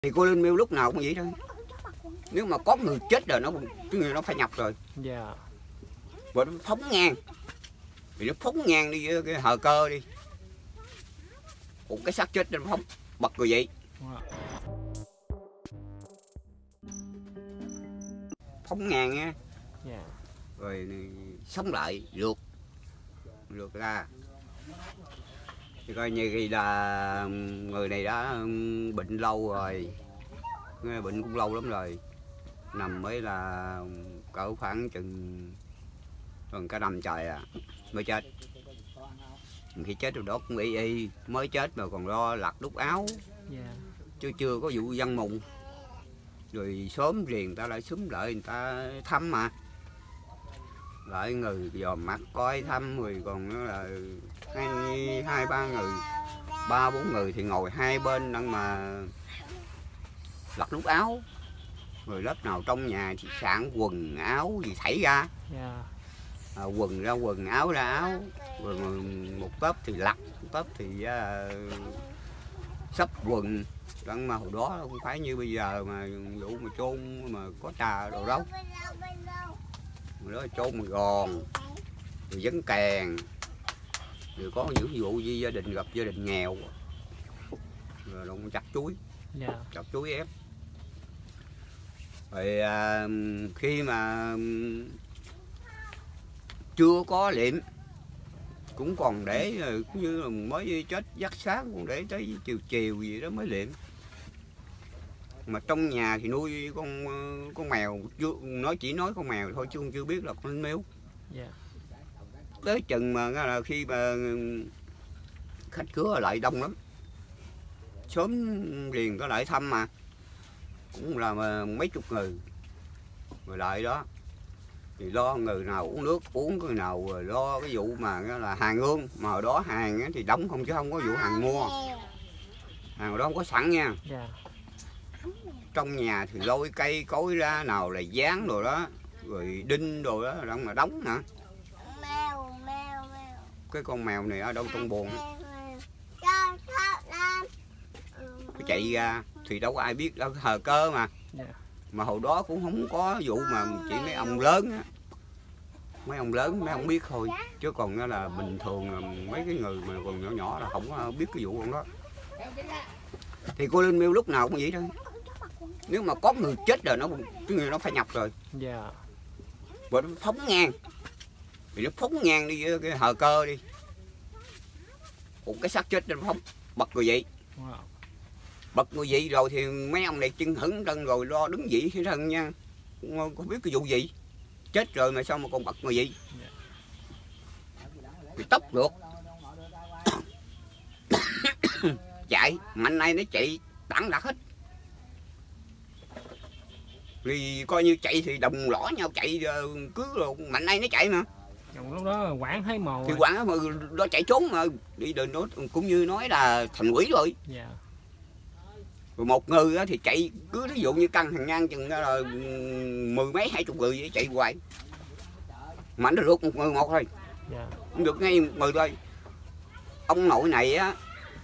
Thì cô Linh Miêu lúc nào cũng vậy thôi. Nếu mà có người chết rồi nó phải nhập rồi. Dạ. Và nó phóng ngang. Thì nó phóng ngang đi với cái hờ cơ đi. Một cái xác chết nó phóng bật rồi vậy. Phóng ngang á. Dạ. Rồi sống lại lượt ra. Thì coi như khi là người này đã bệnh lâu rồi. Bệnh cũng lâu lắm rồi. Nằm mới là cỡ khoảng chừng gần cả năm trời mới chết. Khi chết rồi đó cũng y mới chết mà còn lo lặt đút áo. Dạ. Chứ chưa có vụ văn mùng. Rồi sớm riêng người ta lại xúm lại người ta thăm mà. Lại người dòm mặt coi thăm rồi còn nó là hai ba người, ba bốn người thì ngồi hai bên đang mà lặt đút áo. Rồi lớp nào trong nhà thì sạn quần áo gì thảy ra. Dạ. Quần ra quần, áo ra áo. Rồi một tớp thì lặt, một tớp thì xấp quần. Đặng mà hồi đó không phải như bây giờ mà vụ mà chôn mà có trà đồ đâu. Hồi đó chôn mà gòn, rồi vấn kèn, rồi có những vụ gì gia đình gặp gia đình nghèo, rồi động chặt chuối, chặt chuối ép. Rồi khi mà chưa có liệm cũng còn để như là mới chết dắt sáng cũng để tới chiều gì đó mới liệm. Mà trong nhà thì nuôi con mèo, chỉ nói con mèo thôi chứ chưa biết là con Miêu. Yeah. Tới chừng mà là khi mà khách khứa lại đông lắm, sớm liền có lại thăm mà cũng là mấy chục người rồi lại đó thì lo người nào uống nước uống, người nào rồi lo cái vụ mà là hàng ương mà hồi đó hàng thì đóng không chứ không có vụ hàng mua, hàng hồi đó không có sẵn nha. Yeah. Trong nhà thì lôi cây cối ra, nào là dán đồ đó, rồi đinh đồ đó, đang mà đóng nè. Cái con mèo này ở đâu trong buồng nó chạy ra thì đâu có ai biết đâu, hờ cơ mà. Yeah. Mà hồi đó cũng không có vụ mà chỉ mấy ông lớn á, mấy ông lớn mấy ông biết thôi, chứ còn nó là bình thường là mấy cái người mà còn nhỏ nhỏ là không có biết cái vụ con đó. Thì cô Linh Miêu lúc nào cũng vậy thôi. Nếu mà có người chết rồi nó phải nhập rồi. Dạ. Và nó phóng ngang. Thì nó phóng ngang đi với cái hờ cơ đi. Một cái xác chết nó phóng bật rồi vậy. Wow. Bật rồi vậy rồi thì mấy ông này chân hững chân rồi lo đứng dậy cái thân nha. Không biết cái vụ gì. Chết rồi mà sao mà còn bật rồi vậy. Yeah. Thì tóc được. Chạy, mạnh nay nó chạy tản đạt hết. Vì coi như chạy thì đồng lõa nhau chạy cứ rồi mạnh nay nó chạy mà. Lúc đó Quảng thấy mồ. Thì Quảng mà nó chạy trốn mà đi đường nó cũng như nói là thành quỷ rồi. Yeah. Rồi một người thì chạy cứ ví dụ như căn hàng ngang chừng là mười mấy 20 người vậy chạy hoài. Mà nó được một người một thôi. Yeah. Được ngay một người thôi. Ông nội này á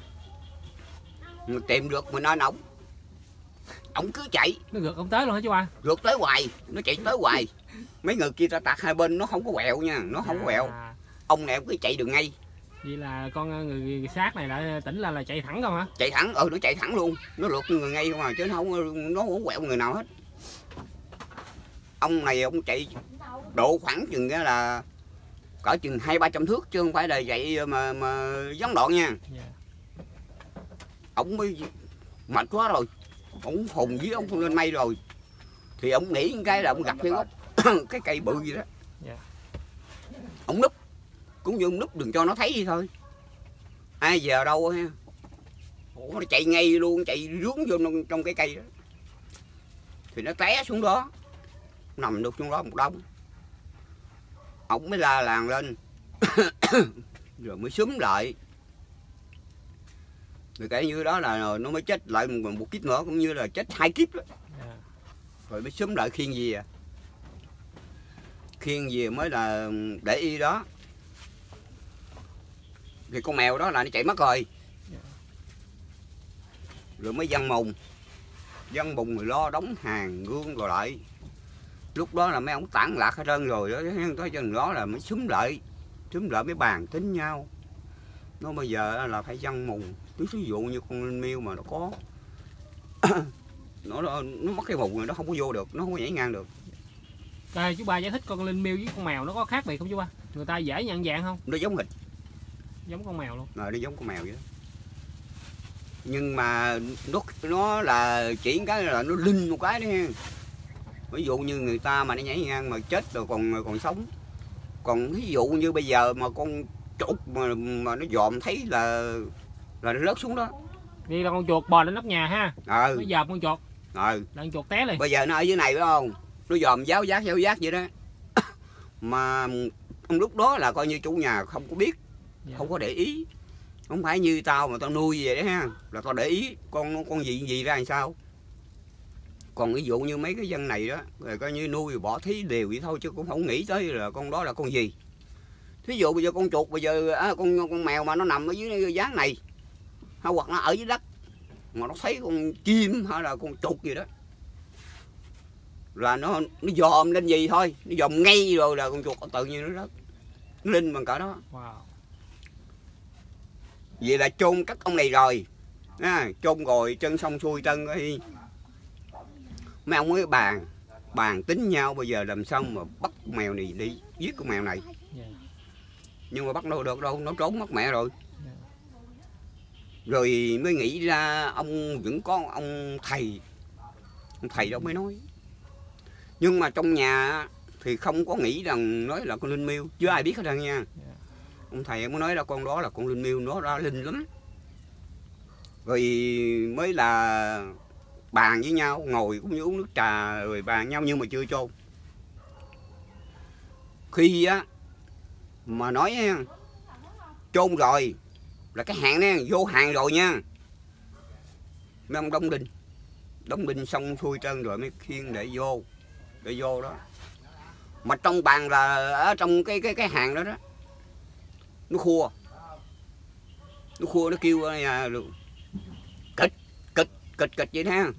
tìm được mình nên ông cứ chạy. Nó rượt ông tới luôn hả chú ba? Rượt tới hoài, nó chạy tới hoài. Mấy người kia ta tạt hai bên nó không có quẹo nha, nó không có quẹo. Ông này cứ chạy đường ngay. Vậy là con người xác này đã tỉnh là chạy thẳng không hả? Chạy thẳng, nó chạy thẳng luôn. Nó lượt người ngay không à, chứ nó không quẹo người nào hết. Ông này ông chạy độ khoảng chừng là cỡ chừng 200-300 thước chứ không phải là chạy mà gián đoạn nha. Yeah. Ông mới mệt quá rồi. Ông hùng với ông lên mây rồi. Thì ông nghĩ cái là ông gặp cái gốc cái cây bự gì đó. Yeah. Ông núp. Cũng như ông núp đừng cho nó thấy gì thôi. Ai giờ đâu ha. Nó chạy ngay luôn, chạy rướng vô trong cái cây đó. Thì nó té xuống đó. Nằm được xuống đó một đống. Ông mới la làng lên. Rồi mới xúm lại. Rồi cái như đó là nó mới chết lại một kiếp nữa, cũng như là chết 2 kiếp đó. Yeah. Rồi mới xúm lại khiêng về. Khiêng về mới là để y đó. Thì con mèo đó là nó chạy mất rồi. Yeah. Rồi mới văn mùng. dân bùng người lo đóng hàng gương rồi lại. Lúc đó là mấy ông tản lạc hết trơn rồi đó, tới chừng đó là mới xúm lại mới bàn tính nhau. Nó bây giờ là phải dân mùng, ví dụ như con linh miêu mà nó có nó mất cái mùng này, nó không có vô được, nó không có nhảy ngang được. Rồi chú ba giải thích con linh miêu với con mèo nó có khác biệt không chú ba? Người ta dễ nhận dạng không? Nó giống hệt, Giống con mèo luôn. nó giống con mèo vậy đó. Nhưng mà nó là chỉ cái là nó linh một cái đó ha. Ví dụ như người ta mà nó nhảy ngang mà chết rồi còn sống. Còn ví dụ như bây giờ mà con chuột mà nó dòm thấy là nó rớt xuống đó. Đi là con chuột bò lên nóc nhà ha. Nó dòm con chuột. Là con chuột té liền. Bây giờ nó ở dưới này phải không? Nó dòm giáo giác vậy đó. Mà lúc đó là coi như chủ nhà không có biết, không có để ý. Không phải như tao mà tao nuôi vậy đó ha, là tao để ý con gì ra làm sao. Còn ví dụ như mấy cái dân này đó, rồi coi như nuôi bỏ thí đều vậy thôi chứ cũng không nghĩ tới là con đó là con gì. Thí dụ bây giờ con chuột, bây giờ con mèo mà nó nằm ở dưới dáng này, hay hoặc nó ở dưới đất mà nó thấy con chim hay là con chuột gì đó, là nó dòm lên gì thôi, nó dòm ngay rồi là con chuột tự nhiên nó rớt. Nó linh bằng cả đó. Wow. Vậy là chôn cất ông này rồi, chôn rồi chân xong xuôi chân thì mấy ông mới bàn tính nhau bây giờ làm sao mà bắt mèo này đi giết con mèo này. Nhưng mà bắt đâu được đâu, nó trốn mất mẹ rồi. Rồi mới nghĩ ra ông vẫn có ông thầy đó mới nói. Nhưng mà trong nhà thì không có nghĩ rằng nói là con linh miêu, chứ ai biết hết trơn nha. Ông thầy mới nói là con đó là con linh miêu, nó ra linh lắm. Rồi mới là bàn với nhau, ngồi cũng như uống nước trà rồi bàn nhau nhưng mà chưa chôn. Khi á mà nói chôn rồi là cái hàng đó vô hàng rồi nha. Mấy ông đóng đinh xong xuôi trơn rồi mới khiêng để vô đó. Mà trong bàn là ở trong cái hàng đó đó, nó khua nó kêu kịch vậy đó.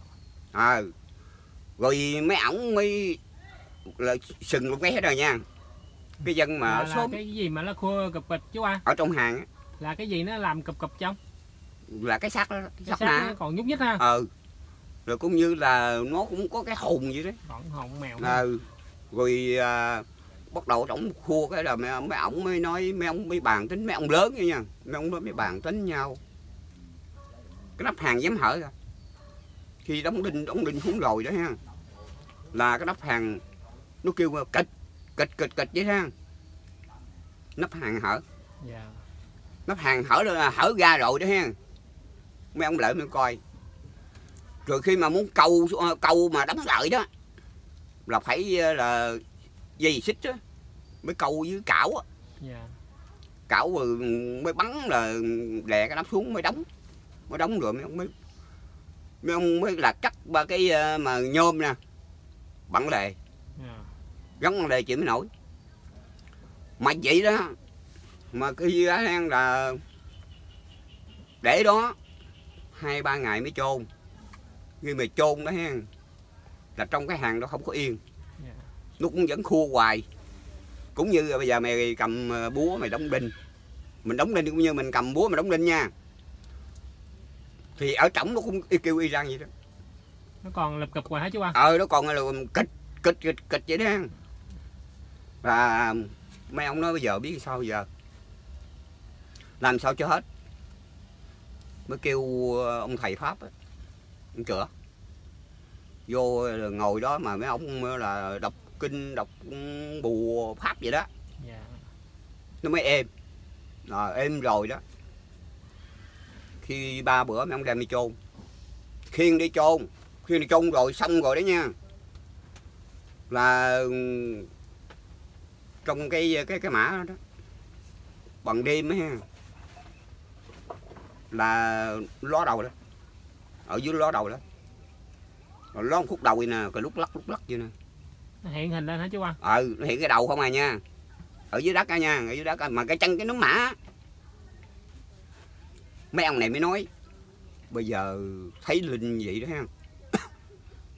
Rồi mấy ổng mới là sừng một cái hết rồi nha. Cái dân mà là cái gì mà nó khua cụp chú ba? Ở trong hàng á. Là cái gì nó làm cụp trong? Là cái xác đó, cái xác nó còn nhúc nhích ha. Rồi cũng như là nó cũng có cái hồn vậy đấy. Còn hồn mèo. Rồi bắt đầu ổng khua cái là mấy ổng mới nói, mấy ổng mới bàn tính, mấy ông lớn vậy nha, mấy ông mới bàn tính nhau. Cái nắp hàng dám hở ra. Khi đóng đinh xuống rồi đó ha, là cái nắp hàng nó kêu kịch vậy ha. Nắp hàng hở. Nắp hàng hở ra rồi đó ha. Mấy ông lại mới coi. Rồi khi mà muốn câu mà đóng lại đó là phải là dây xích á, mới câu với cảo á. Cảo rồi mới bắn là đè cái nắp xuống mới đóng rồi mấy ông mới là cắt ba cái mà nhôm nè, bằng lề, gắn bằng lề chịu mới nổi. Mà vậy đó mà khi là để đó 2-3 ngày mới chôn. Khi mà chôn đó ha, là trong cái hàng đó không có yên, nó cũng vẫn khua hoài. Cũng như bây giờ mày cầm búa mày đóng đinh, mình đóng đinh cũng như mình cầm búa mà đóng đinh nha, thì ở trỏng nó cũng kêu y răng vậy đó. Nó còn lập cập hoài hả chú ba? Nó còn là kịch vậy đó. Và mấy ông nói bây giờ biết sao giờ, làm sao cho hết. Mới kêu ông thầy Pháp á, ông chữa vô ngồi đó mà mấy ông là đọc kinh đọc bùa Pháp vậy đó. Nó mới êm. Êm rồi đó. Khi 3 bữa mấy ông đem đi chôn. Khiêng đi chôn rồi xong rồi đó nha. Là trong cái mã đó, bằng đêm á, là ló đầu đó, ở dưới ló đầu đó, rồi ló một khúc đầu vậy nè, rồi lúc lắc vậy nè. Nó hiện hình lên hả chú ba? Nó hiện cái đầu không à nha, ở dưới đất á nha, ở dưới đất mà cái chân cái núm mã. Mấy ông này mới nói bây giờ thấy linh vậy đó ha,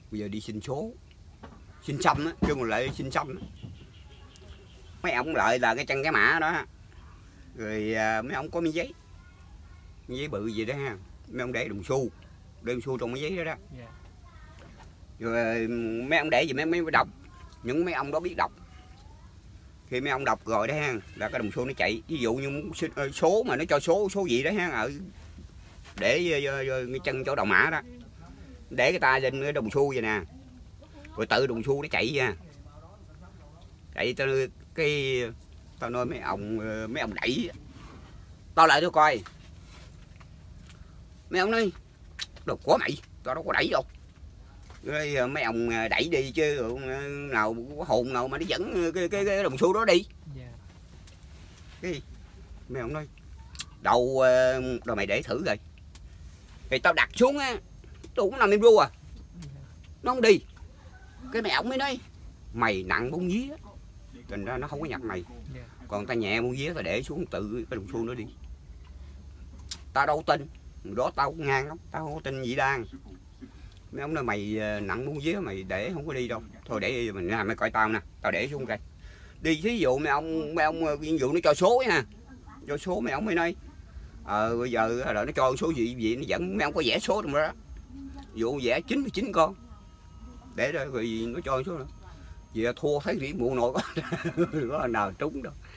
bây giờ đi xin số, xin xăm á, kêu lại xin xăm á. Mấy ông lợi là cái chân cái mã đó, rồi mấy ông có miếng giấy bự gì đó ha, mấy ông để đồng xu trong cái giấy đó đó. Dạ. Rồi mấy ông để gì mấy đọc, những mấy ông đó biết đọc. Khi mấy ông đọc rồi đó ha, là cái đồng xu nó chạy. Ví dụ như số mà nó cho số gì đó ha, ở để cái chân chỗ đầu mã đó, để cái tay lên cái đồng xu vậy nè, rồi tự đồng xu nó chạy nha, chạy tới cái tao nói mấy ông đẩy, tao lại tôi coi, mấy ông nói đồ của mày, tao đâu có đẩy đâu. Rồi mấy ông đẩy đi chứ nào có hồn nào mà nó dẫn cái đồng xu đó đi. Yeah. Cái mấy ông nói đâu mày để thử rồi, thì tao đặt xuống á, tôi cũng nằm im ru à, nó không đi. Cái mẹ ổng mới nói mày nặng bông vía, thành ra nó không có nhặt mày. Yeah. Còn ta nhẹ bông vía, ta để xuống tự cái đồng xu nó đi. Tao đâu tin, đó tao cũng ngang lắm, tao không có tin gì đang. Mấy ông nói mày nặng bông vía mày để không có đi đâu, thôi để mày coi tao nè, tao để xuống cây đi. Thí dụ mấy ông ví dụ nó cho số nha, cho số mấy ông mới nói bây giờ là nó cho số gì nó dẫn, mấy ông có vẽ số trong đó, ví dụ vẽ 99 con để rồi nó cho số nữa. Vậy là thua thấy gì mua nổi có nào trúng đâu.